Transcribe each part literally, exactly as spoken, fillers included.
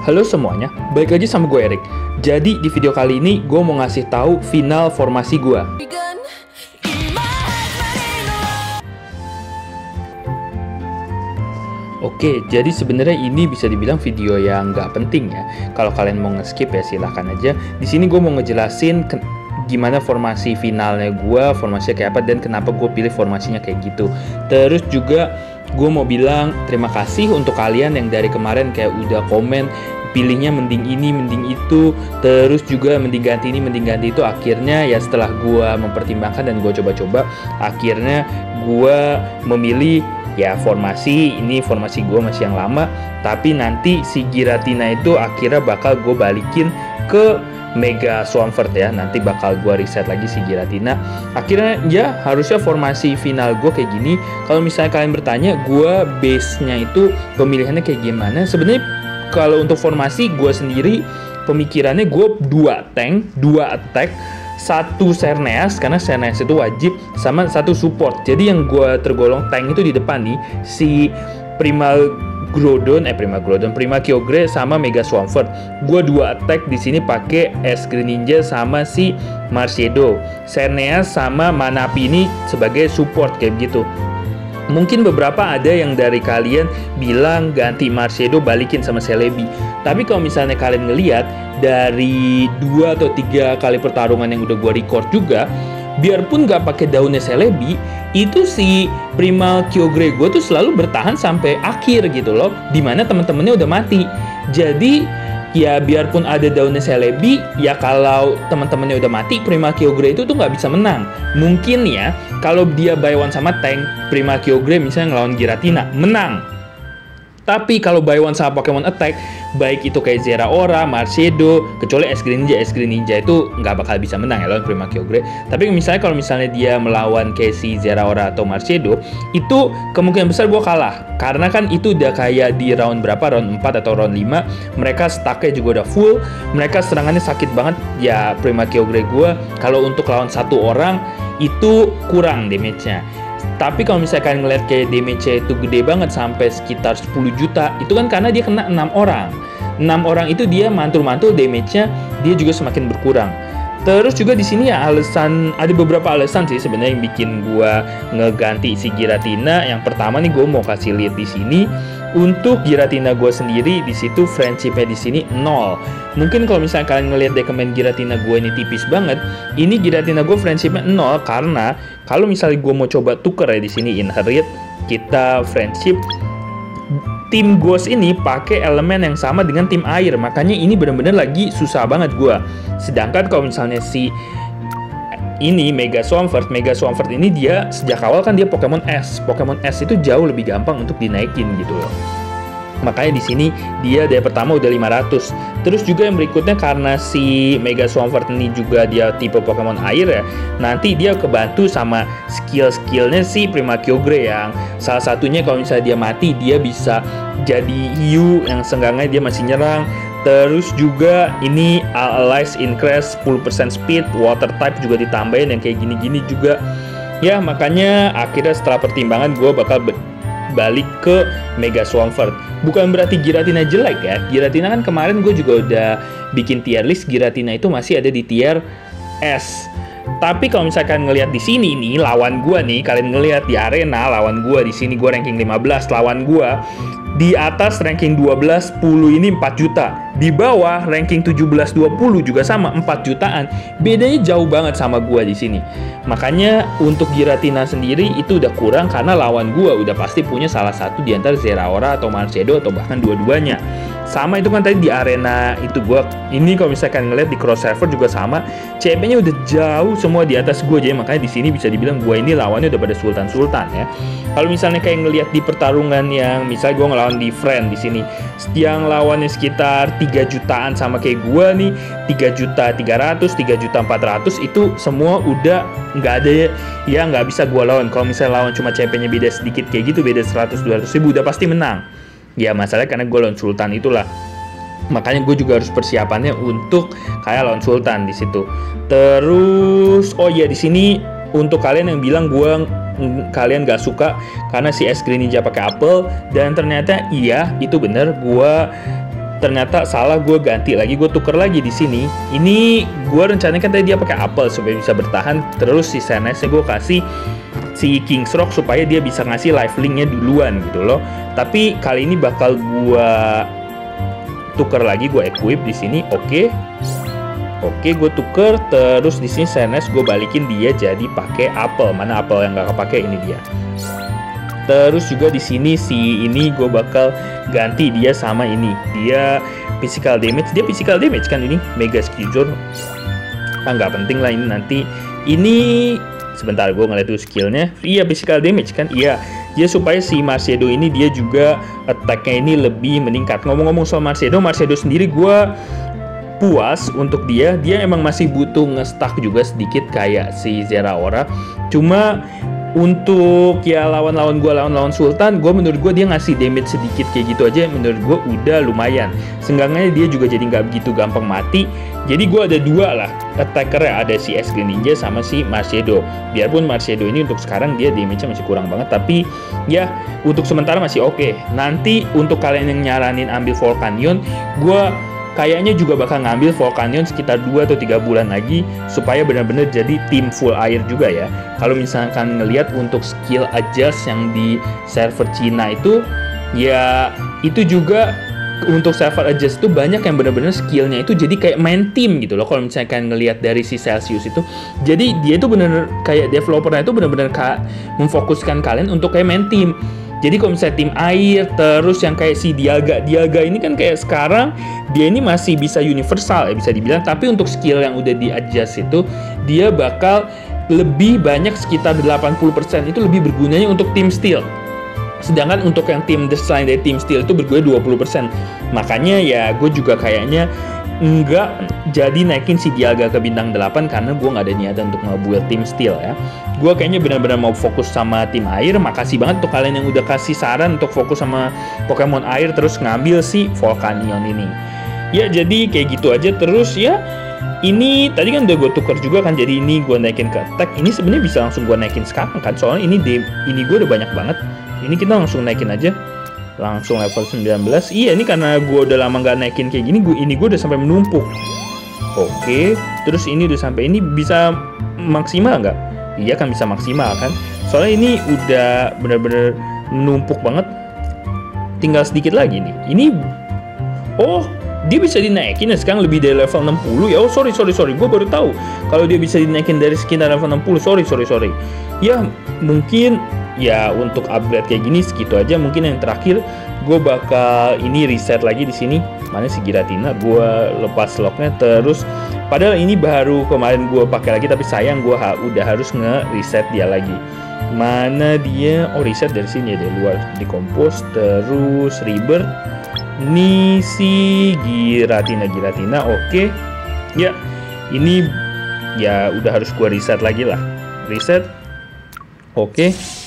Halo semuanya, balik lagi sama gue Erik. Jadi di video kali ini gue mau ngasih tahu final formasi gue. Oke, jadi sebenarnya ini bisa dibilang video yang nggak penting ya. Kalau kalian mau nge-skip ya silahkan aja. Di sini gue mau ngejelasin ke gimana formasi finalnya gue, formasinya kayak apa, dan kenapa gue pilih formasinya kayak gitu. Terus juga gue mau bilang terima kasih untuk kalian yang dari kemarin kayak udah komen pilihnya mending ini, mending itu, terus juga mending ganti ini, mending ganti itu. Akhirnya ya setelah gue mempertimbangkan dan gue coba-coba, akhirnya gue memilih ya formasi ini, formasi gue masih yang lama, tapi nanti si Giratina itu akhirnya bakal gue balikin ke Mega Swampert ya. Nanti bakal gue reset lagi si Giratina. Akhirnya ya harusnya formasi final gue kayak gini. Kalau misalnya kalian bertanya gue base-nya itu pemilihannya kayak gimana, sebenarnya kalau untuk formasi gue sendiri pemikirannya gue dua tank, dua attack, satu Xerneas karena Xerneas itu wajib, sama satu support. Jadi yang gue tergolong tank itu di depan nih si Prima Groudon, eh Prima Groudon, Prima Kyogre sama Mega Swampert. Gue dua attack di sini pakai Es Greninja sama si Marshado. Xerneas sama Manapi ini sebagai support kayak gitu. Mungkin beberapa ada yang dari kalian bilang ganti Marshado balikin sama Celebi. Tapi kalau misalnya kalian ngelihat dari dua atau tiga kali pertarungan yang udah gue record juga, biarpun gak pakai daunnya Celebi, itu si Prima Kyogre gue tuh selalu bertahan sampai akhir gitu loh, dimana teman-temannya udah mati. Jadi ya biarpun ada daunnya Celebi, ya kalau teman-temannya udah mati, Prima Kyogre itu tuh nggak bisa menang. Mungkin ya kalau dia buy one sama tank, Prima Kyogre misalnya ngelawan Giratina, menang. Tapi kalau buy one sama Pokemon Attack, baik itu kayak Zeraora, Marshado, kecuali Es Greninja, Es Greninja itu nggak bakal bisa menang ya lawan Prima Kyogre. Tapi misalnya kalau misalnya dia melawan kayak si Zeraora atau Marshado, itu kemungkinan besar gue kalah. Karena kan itu udah kayak di round berapa, round empat atau round lima, mereka stucknya juga udah full, mereka serangannya sakit banget. Ya Prima Kyogre gue, kalau untuk lawan satu orang, itu kurang damage-nya. Tapi kalau misalnya kalian ngeliat kayak damage-nya itu gede banget sampai sekitar sepuluh juta, itu kan karena dia kena enam orang. enam orang itu dia mantul-mantul, damage-nya dia juga semakin berkurang. Terus juga di sini ya alasan, ada beberapa alasan sih sebenarnya yang bikin gua ngeganti si Giratina. Yang pertama nih gue mau kasih lihat di sini. Untuk Giratina gue sendiri di situ friendship-nya di sini nol. Mungkin kalau misalnya kalian ngelihat rekomend Giratina gue ini tipis banget, ini Giratina gue friendship-nya nol karena kalau misalnya gue mau coba tuker ya di sini inherit, kita friendship, tim Ghost ini pakai elemen yang sama dengan tim air, makanya ini bener-bener lagi susah banget gue. Sedangkan kalau misalnya si ini Mega Swampert, Mega Swampert ini dia sejak awal kan dia Pokemon S. Pokemon S itu jauh lebih gampang untuk dinaikin gitu loh. Makanya di sini dia dari pertama udah lima ratus. Terus juga yang berikutnya karena si Mega Swampert ini juga dia tipe Pokemon air ya. Nanti dia kebantu sama skill-skillnya si Prima Kyogre yang salah satunya kalau misalnya dia mati dia bisa jadi hiu yang seenggaknya dia masih nyerang. Terus juga ini Allies increase sepuluh persen speed, water type juga ditambahin yang kayak gini-gini juga. Ya makanya akhirnya setelah pertimbangan gue bakal balik ke Mega Swampert. Bukan berarti Giratina jelek ya. Giratina kan kemarin gue juga udah bikin tier list, Giratina itu masih ada di tier S. Tapi kalau misalkan ngelihat di sini nih lawan gue nih, kalian ngelihat di arena lawan gue di sini gue ranking lima belas, lawan gue di atas ranking dua belas sepuluh ini empat juta. Di bawah ranking tujuh belas dua puluh juga sama empat jutaan. Bedanya jauh banget sama gua di sini. Makanya untuk Giratina sendiri itu udah kurang karena lawan gua udah pasti punya salah satu di antara Zeraora atau Marshado atau bahkan dua-duanya. Sama itu kan tadi di arena itu gua, ini kalau misalkan ngeliat di cross server juga sama, C P-nya udah jauh semua di atas gua, jadi makanya di sini bisa dibilang gua ini lawannya udah pada sultan-sultan ya. Kalau misalnya kayak ngelihat di pertarungan yang misalnya gua ngelawan di friend di sini, yang lawannya sekitar tiga jutaan sama kayak gua nih, tiga juta tiga ratus, tiga juta empat ratus, itu semua udah nggak ada ya, ya nggak bisa gua lawan. Kalau misalnya lawan cuma C P-nya beda sedikit kayak gitu, beda seratus dua ratus ribu, udah pasti menang. Ya masalahnya karena gue lawan Sultan itulah. Makanya gue juga harus persiapannya untuk kayak lawan Sultan di situ. Terus oh iya di sini untuk kalian yang bilang gue kalian gak suka karena si Es Greninja pakai apel, dan ternyata iya itu bener, gue ternyata salah, gue ganti lagi, gue tuker lagi di sini. Ini gue rencananya kan tadi dia pakai apel supaya bisa bertahan, terus si Senesnya gue kasih si King's Rock supaya dia bisa ngasih life link-nya duluan gitu loh. Tapi kali ini bakal gue tuker lagi, gue equip di sini. Oke, oke, gue tuker, terus di sini Senes gue balikin dia jadi pakai apel. Mana apel yang nggak kepake, ini dia. Terus juga di sini si ini gue bakal ganti dia sama ini. Dia physical damage, dia physical damage kan ini Mega Skizor. Ah nggak penting lah ini nanti. Ini sebentar gue ngeliat tuh skillnya. Iya physical damage kan. Iya. Dia supaya si Marshadow ini dia juga attack-nya ini lebih meningkat. Ngomong-ngomong soal Marshadow, Marshadow sendiri gue puas untuk dia. Dia emang masih butuh nge-stack juga sedikit kayak si Zeraora. Cuma untuk ya lawan-lawan gue, lawan-lawan Sultan, gue menurut gue dia ngasih damage sedikit kayak gitu aja, menurut gue udah lumayan. Seenggaknya dia juga jadi nggak begitu gampang mati. Jadi gue ada dua lah attackernya, ada si S Greninja sama si Marshadow. Biarpun Marshadow ini untuk sekarang dia damage-nya masih kurang banget, tapi ya untuk sementara masih oke. Okay. Nanti untuk kalian yang nyaranin ambil Volcanion, gue kayaknya juga bakal ngambil Volcanion sekitar dua atau tiga bulan lagi supaya benar-benar jadi tim full air juga ya. Kalau misalkan ngelihat untuk skill adjust yang di server Cina itu, ya itu juga untuk server adjust itu banyak yang benar-benar skillnya itu jadi kayak main tim gitu loh. Kalau misalkan ngelihat dari si Celsius itu, jadi dia itu benar-benar kayak developernya itu benar-benar memfokuskan kalian untuk kayak main tim. Jadi kalau misalnya tim air, terus yang kayak si Dialga, Dialga ini kan kayak sekarang dia ini masih bisa universal ya bisa dibilang, tapi untuk skill yang udah di-adjust itu dia bakal lebih banyak sekitar delapan puluh persen itu lebih bergunanya untuk tim steel. Sedangkan untuk yang tim selain dari tim steel itu berguna dua puluh persen. Makanya ya gue juga kayaknya nggak jadi naikin si Dialga ke bintang delapan karena gue nggak ada niatan untuk nge-build tim steel ya. Gue kayaknya benar-benar mau fokus sama tim air. Makasih banget untuk kalian yang udah kasih saran untuk fokus sama Pokemon air terus ngambil si Volcanion ini. Ya jadi kayak gitu aja. Terus ya ini tadi kan udah gue tuker juga kan, jadi ini gue naikin ke attack. Ini sebenarnya bisa langsung gue naikin sekarang kan, soalnya ini de ini gue udah banyak banget. Ini kita langsung naikin aja, langsung level sembilan belas. Iya ini karena gue udah lama nggak naikin kayak gini, gue ini gue udah sampai menumpuk. Oke, terus ini udah sampai ini bisa maksimal nggak? Iya kan bisa maksimal kan, soalnya ini udah bener-bener menumpuk banget. Tinggal sedikit lagi nih. Ini, oh dia bisa dinaikin ya sekarang lebih dari level enam puluh ya. Oh sorry sorry sorry, gue baru tahu kalau dia bisa dinaikin dari sekitar level enam puluh. Sorry sorry sorry. Ya mungkin ya untuk upgrade kayak gini segitu aja. Mungkin yang terakhir gue bakal ini reset lagi di sini. Mana si Giratina? Gue lepas locknya terus. Padahal ini baru kemarin gue pakai lagi, tapi sayang gue ha udah harus nge-reset dia lagi. Mana dia? Oh reset dari sini ya, dari luar. Decompose terus rebirth. Ini si Giratina Giratina. Oke. Ya ini ya udah harus gue reset lagi lah. Reset. Oke.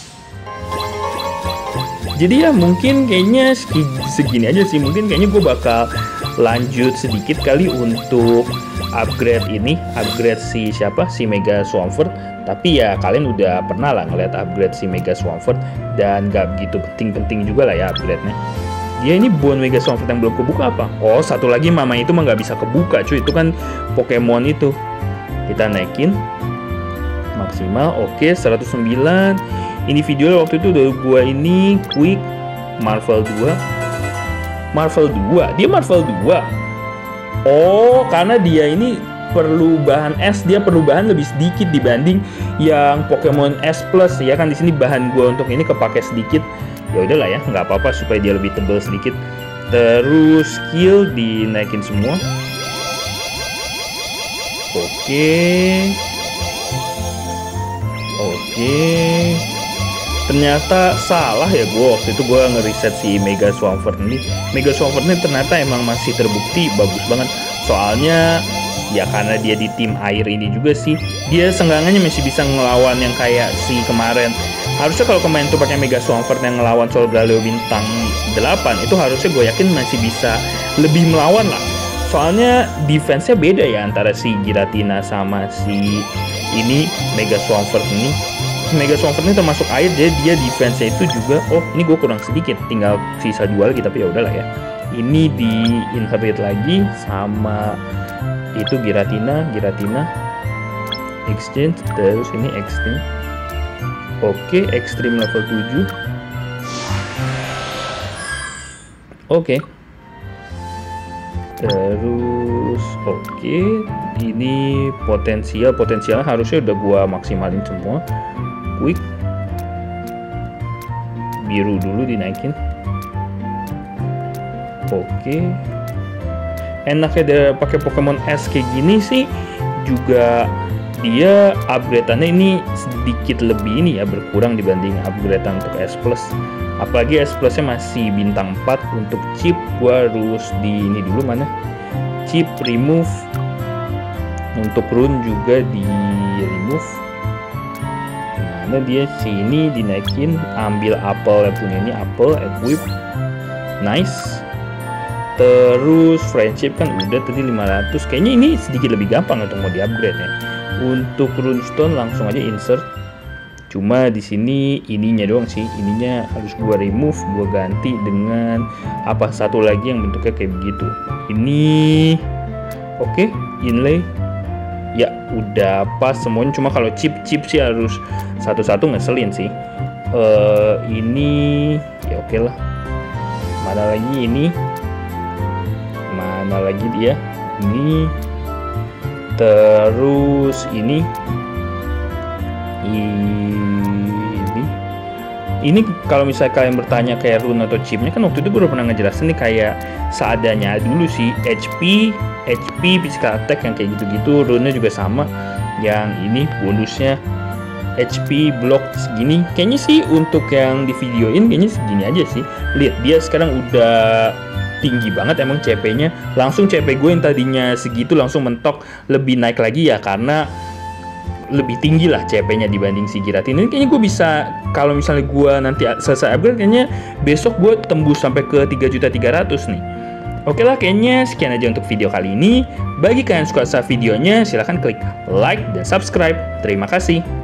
Jadi ya mungkin kayaknya segini aja sih. Mungkin kayaknya gue bakal lanjut sedikit kali untuk upgrade ini. Upgrade si siapa? Si Mega Swampert. Tapi ya kalian udah pernah lah ngeliat upgrade si Mega Swampert. Dan gak begitu penting-penting juga lah ya upgrade-nya. Dia ini Bone Mega Swampert yang belum kebuka apa? Oh satu lagi mama itu mah gak bisa kebuka cuy. Itu kan Pokemon itu. Kita naikin maksimal. Oke seratus sembilan. Ini video waktu itu udah gua ini quick Marvel dua. Marvel dua, dia Marvel dua. Oh, karena dia ini perlu bahan es, dia perlu bahan lebih sedikit dibanding yang Pokemon S Plus ya kan. Di sini bahan gua untuk ini kepake sedikit. Ya udahlah ya, nggak apa-apa supaya dia lebih tebal sedikit. Terus skill dinaikin semua. Oke. Oke. Ternyata salah ya gue waktu itu gue ngeriset si Mega Swampert ini. Mega Swampert ini ternyata emang masih terbukti bagus banget. Soalnya ya karena dia di tim air ini juga sih, dia senggangannya masih bisa ngelawan yang kayak si kemarin. Harusnya kalau kemarin tuh pakai Mega Swampert yang ngelawan Solgaleo bintang delapan, itu harusnya gue yakin masih bisa lebih melawan lah. Soalnya defense-nya beda ya antara si Giratina sama si ini Mega Swampert ini. Mega Swampert ini termasuk air, jadi dia defense-nya itu juga, oh ini gue kurang sedikit, tinggal sisa dua lagi, tapi ya udahlah ya. ini di inherit lagi sama itu Giratina, Giratina exchange, terus ini extreme. Oke, extreme level tujuh. Oke. Terus oke, ini potensial, potensialnya harusnya udah gua maksimalin semua. Quick. Biru dulu dinaikin. Oke. Enaknya dia pakai Pokemon S kayak gini sih, juga dia upgrade-annya ini sedikit lebih ini ya, berkurang dibanding upgrade-an untuk S Plus. Apalagi S Plus-nya masih bintang empat. Untuk chip gua harus di ini dulu, mana chip remove. Untuk rune juga di remove. Mana dia sini dinaikin, ambil apel yang punya ini, apel equip. Nice. Terus friendship kan udah tadi lima ratus. Kayaknya ini sedikit lebih gampang untuk mau di-upgrade ya. Untuk runestone langsung aja insert. Cuma di sini ininya doang sih, ininya harus gua remove, gua ganti dengan apa satu lagi yang bentuknya kayak begitu. Ini oke, okay, inlay. Ya udah pas semuanya, cuma kalau chip-chip sih harus satu-satu ngeselin sih. Uh, ini ya oke okay lah. Mana lagi ini? Mana lagi dia? Ini. Terus ini. Ini. Ini kalau misalnya kalian bertanya kayak rune atau chipnya, kan waktu itu gue udah pernah ngejelasin nih kayak seadanya dulu sih. H P, H P, physical attack yang kayak gitu-gitu, rune juga sama. Yang ini bonusnya H P block segini. Kayaknya sih untuk yang di videoin kayaknya segini aja sih. Lihat dia sekarang udah tinggi banget emang C P-nya. Langsung C P gue yang tadinya segitu langsung mentok lebih naik lagi ya, karena lebih tinggi lah C P-nya dibanding si Giratina. Ini kayaknya gue bisa, kalau misalnya gue nanti selesai upgrade, kayaknya besok gue tembus sampai ke tiga juta tiga ratus nih. Oke lah, kayaknya sekian aja untuk video kali ini. Bagi kalian yang suka sama videonya, silahkan klik like dan subscribe. Terima kasih.